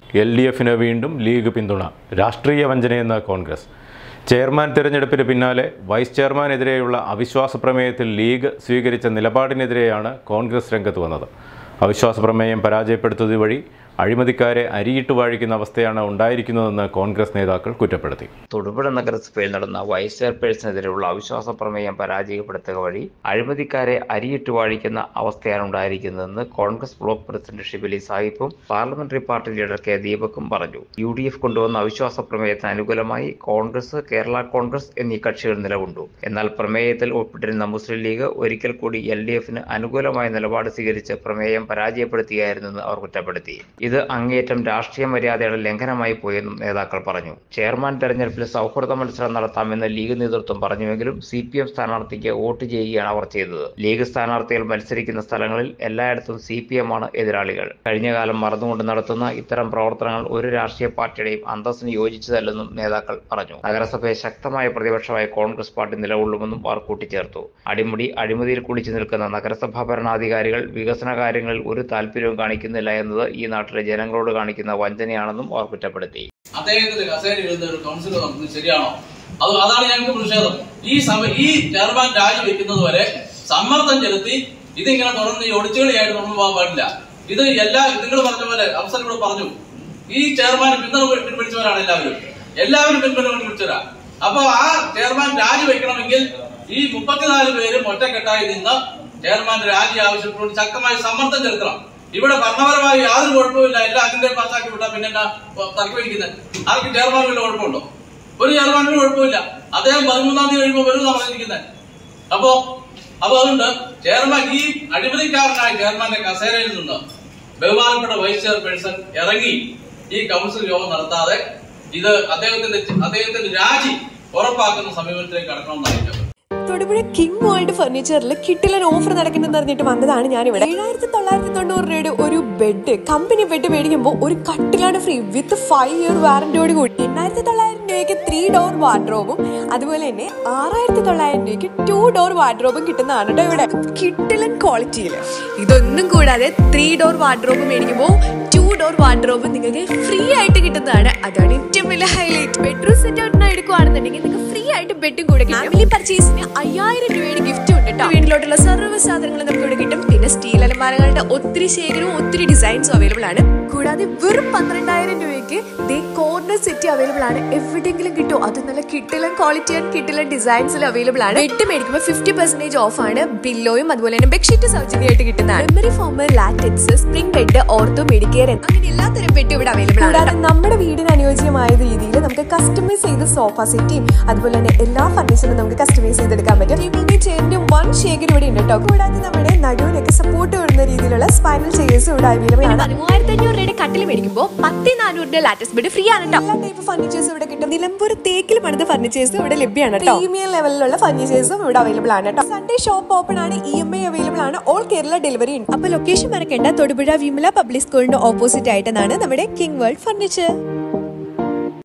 LDFിന് വീണ്ടും ലീഗ് പിന്തുണ. രാഷ്ട്രീയ വഞ്ചനയെന്ന കോൺഗ്രസ്. ചെയർമാൻ തിരഞ്ഞെടുപ്പിന് പിന്നാലെ വൈസ് ചെയർമാനെതിരെയുള്ള അവിശ്വാസ പ്രമേയത്തിൽ ലീഗ് സ്വീകരിച്ച നിലപാടിനെതിരെയാണ് കോൺഗ്രസ് രംഗത്ത് വന്നത്. അവിശ്വാസ പ്രമേയം പരാജയപ്പെടുത്തുന്നത് വഴി അഴിമതിക്കാരെ അരിയിട്ട് വാഴിക്കുന്ന അവസ്ഥയാണ് ഉണ്ടായിരിക്കുന്നതെന്ന് കോൺഗ്രസ് നേതാക്കൾ കുറ്റപ്പെടുത്തി. തൊടുപുഴ നഗരസഭയിൽ നടന്ന വൈസ് ചെയർപേഴ്സണെതിരെയുള്ള അവിശ്വാസ പ്രമേയം പരാജയപ്പെടുത്തുക വഴി അഴിമതിക്കാരെ അരിയിട്ട് വാഴിക്കുന്ന അവസ്ഥയാണ് ഉണ്ടായിരിക്കുന്നതെന്ന് കോൺഗ്രസ് ബ്ലോക്ക് പ്രസിഡന്റ് ഷിബിലി സാഹിബും പാർലമെന്ററി പാർട്ടി ലീഡർ കെ ദീപകും പറഞ്ഞു. UDF കൊണ്ടുവന്ന അവിശ്വാസ പ്രമേയത്തിന് അനുകൂലമായി കോൺഗ്രസ്, കേരള കോൺഗ്രസ് എന്നീ കക്ഷികൾ നിലകൊണ്ടു. എന്നാൽ പ്രമേയത്തിൽ ഒപ്പിട്ടിരുന്ന മുസ്ലിം ലീഗ് ഒരിക്കൽ കൂടി LDFിന് അനുകൂലമായ നിലപാട് സ്വീകരിച്ച് പ്രമേയം പരാജയപ്പെടുത്തുകയായിരുന്നെന്ന് അവർ കുറ്റപ്പെടുത്തി. ഇത് അങ്ങേയറ്റം രാഷ്ട്രീയ മര്യാദയുടെ ലംഘനമായി പോയെന്നും നേതാക്കൾ പറഞ്ഞു. ചെയർമാൻ തെരഞ്ഞെടുപ്പിൽ സൗഹൃദ മത്സരം നടത്താമെന്ന് ലീഗ് നേതൃത്വം പറഞ്ഞുവെങ്കിലും CPM സ്ഥാനാർത്ഥിക്ക് വോട്ട് ചെയ്യുകയാണ് അവർ ചെയ്തത്. ലീഗ് സ്ഥാനാർത്ഥികൾ മത്സരിക്കുന്ന സ്ഥലങ്ങളിൽ എല്ലായിടത്തും CPM ആണ് എതിരാളികൾ. കഴിഞ്ഞ കാലം മറന്നുകൊണ്ട് നടത്തുന്ന ഇത്തരം പ്രവർത്തനങ്ങൾ ഒരു രാഷ്ട്രീയ പാർട്ടിയുടെയും അന്തസ്സിന് യോജിച്ചതല്ലെന്നും നേതാക്കൾ പറഞ്ഞു. നഗരസഭയെ ശക്തമായ പ്രതിപക്ഷമായി കോൺഗ്രസ് പാർട്ടി നിലകൊള്ളുമെന്നും അവർ കൂട്ടിച്ചേർത്തു. അഴിമതിയിൽ കുളിച്ചു നിൽക്കുന്ന നഗരസഭാ ഭരണാധികാരികൾ വികസന കാര്യങ്ങളിൽ ഒരു താല്പര്യവും കാണിക്കുന്നില്ല എന്നത് ഈ നാട്ടിലെ ജനങ്ങളോട് കാണിക്കുന്ന വഞ്ചനയാണെന്നും അവർ കുറ്റപ്പെടുത്തി. അദ്ദേഹത്തിന്റെ കസേരയിൽ ഒരു കൗൺസിൽ നടത്തുന്നത് ശരിയാണോ? അതാണ് ഞങ്ങൾക്ക് പ്രതിഷേധം. ഈ ചെയർമാൻ രാജിവെക്കുന്നത് വരെ സമ്മർദ്ദം ചെലുത്തി ഇതിങ്ങനെ തുടർന്ന് ഈ ഒളിച്ചുകളിയായിട്ട് തുടർന്ന് പോകാൻ പാടില്ല. ഇത് നിങ്ങൾ പറഞ്ഞ പോലെ അവസരം ഇവിടെ പറഞ്ഞു, ഈ ചെയർമാൻ പിൻവലിച്ചവരാണ് എല്ലാവരും പിൻവലിച്ചവരാ. അപ്പൊ ആ ചെയർമാൻ രാജിവെക്കണമെങ്കിൽ ഈ 34 പേരും ഒറ്റക്കെട്ടായി നിന്ന് ചെയർമാന്റെ രാജി ആവശ്യപ്പെട്ടുകൊണ്ട് ശക്തമായ സമ്മർദ്ദം ചെലുത്തണം. ഇവിടെ ഭരണപരമായി യാതൊരു കുഴപ്പമില്ല. എല്ലാ അജണ്ടയും പാസ്സാക്കി വിട്ടാൽ പിന്നെ തർക്കമിരിക്കുന്നത് ആർക്കും ചെയർമാൻ വല്ല കുഴപ്പമുണ്ടോ? ഒരു ചെയർമാനൊരു കുഴപ്പമില്ല. അദ്ദേഹം 13-ാം തീയതി കഴിയുമ്പോൾ വരുമെന്നാണ് പറഞ്ഞിരിക്കുന്നത്. അപ്പൊ അതുകൊണ്ട് ചെയർമാൻ ഈ അഴിമതിക്കാരനായ ചെയർമാന്റെ കസേരയിൽ നിന്ന് ബഹുമാനപ്പെട്ട വൈസ് ചെയർപേഴ്സൺ ഇറങ്ങി ഈ കൗൺസിൽ യോഗം നടത്താതെ ഇത് അദ്ദേഹത്തിന്റെ രാജി ഉറപ്പാക്കുന്ന സമീപനത്തിലേക്ക് കടക്കണമെന്നായിരിക്കും. തൊടുപുഴ കിങ് വേൾഡ് ഫർണിച്ചറിൽ കിട്ടിലൻ ഓഫർ നടക്കുന്നെന്ന് അറിഞ്ഞിട്ട് വന്നതാണ് ഞാനിവിടെ. 7,990 രൂപയുടെ ഒരു ബെഡ്, കമ്പനി ബെഡ് മേടിക്കുമ്പോൾ ഒരു കട്ടിലാണ് ഫ്രീ വിത്ത് 5 ഇയർ വാറന്റിയോട് കൂടി. 8,900 രൂപയ്ക്ക് 3 ഡോർ വാർഡ്രോബും അതുപോലെ തന്നെ 6,900 രൂപയ്ക്ക് 2 ഡോർ വാർഡ്രോബും കിട്ടുന്നതാണ് കേട്ടോ ഇവിടെ. കിട്ടിലൻ ക്വാളിറ്റിയിൽ ഇതൊന്നും കൂടാതെ 3 ഡോർ വാർഡ്രോബ് മേടിക്കുമ്പോൾ 2 ഡോർ വാർഡ്രോബ് നിങ്ങൾക്ക് ഫ്രീ ആയിട്ട് കിട്ടുന്നതാണ്. അതാണ് ഏറ്റവും വലിയ ഹൈലൈറ്റ്. ബെഡ്റൂം സെറ്റ് ഔട്ട് എടുക്കുകയാണെന്നുണ്ടെങ്കിൽ നിങ്ങൾക്ക് ഫ്രീ ആയിട്ട് ബെഡും കൂടെ കിട്ടും. ഫാമിലി പർച്ചേസിന് 5,000 രൂപയുടെ ഗിഫ്റ്റ് ഉണ്ട് കേട്ടോ. വീട്ടിലോട്ടുള്ള സർവ്വ സാധനങ്ങൾ നമുക്ക് ഇവിടെ കിട്ടും. പിന്നെ സ്റ്റീൽ അലമാരകളുടെ ഒത്തിരി ശേഖരവും ഒത്തിരി ഡിസൈൻസും അവൈലബിൾ ആണ്. കൂടാതെ വെറും 12,000 രൂപയ്ക്ക് കോർണർ സെറ്റ് അവൈലബിൾ ആണ്. എവിടെയെങ്കിലും കിട്ടും. അത് നല്ല കിട്ടിലൻ ക്വാളിറ്റി ആൻഡ് കിട്ടിലൻ ഡിസൈൻസിൽ അവൈലബിൾ ആണ്. ബെഡ് മേടിക്കുമ്പോൾ 50% ഓഫ് ആണ്. പില്ലോയും അതുപോലെ തന്നെ ബെഡ്ഷീറ്റ് സൗജന്യമായിട്ട് കിട്ടുന്നതാണ്. Memory foam, latex, spring bed, ortho, medicare അങ്ങനെ എല്ലാത്തരം ബെഡ് ഇവിടെ അവൈലബിൾ ആണ്. കൂടാതെ നമ്മുടെ വീടിന് അനുയോജ്യമായ രീതിയിൽ നമുക്ക് കസ്റ്റമൈസ് ചെയ്ത് സോഫ സെറ്റും അതുപോലെ തന്നെ എല്ലാ ഫർണിച്ചറും നമുക്ക് കസ്റ്റമൈസ് ചെയ്തെടുക്കാൻ പറ്റും. ചെയറിന്റെ വൺ ശേഖരം ഇവിടെ ഉണ്ട് കേട്ടോ. കൂടാതെ നമ്മുടെ നടുവിനൊക്കെ സപ്പോർട്ട് വരുന്ന രീതിയിലുള്ള സ്പൈനൽ ചെയേഴ്സും ഇവിടെ അവൈലബിൾ ആണ്. 3,500 രൂപയുടെ കട്ടിൽ മേടിക്കുമ്പോൾ 10,400 ലാറ്റക്സ് ബെഡ് ഫ്രീ ആണ് കേട്ടോ. എല്ലാ ടൈപ്പ് ഫർണിച്ചേഴ്സും ഇവിടെ കിട്ടും. നിലമ്പൂർ തേക്കിൽ പണിത ഫർണിച്ചേഴ്സും ഇവിടെ ലഭ്യമാണ് കേട്ടോ. പ്രീമിയം ലെവലിലുള്ള ഫർണിച്ചേഴ്സും ഇവിടെ അവൈലബിൾ ആണ് കേട്ടോ. സൺഡേ ഷോപ്പ് ഓപ്പൺ ആണ്. EMI അവൈലബിൾ ആണ്. ഓൾ കേരള ഡെലിവറി ഉണ്ട്. അപ്പൊ ലൊക്കേഷൻ മറക്കേണ്ട. തൊടുപുഴ വിമല പബ്ലിക് സ്കൂളിന്റെ ഓപ്പോസിറ്റ് ആയിട്ടാണ് നമ്മുടെ കിങ് വേൾഡ് ഫർണിച്ചർ.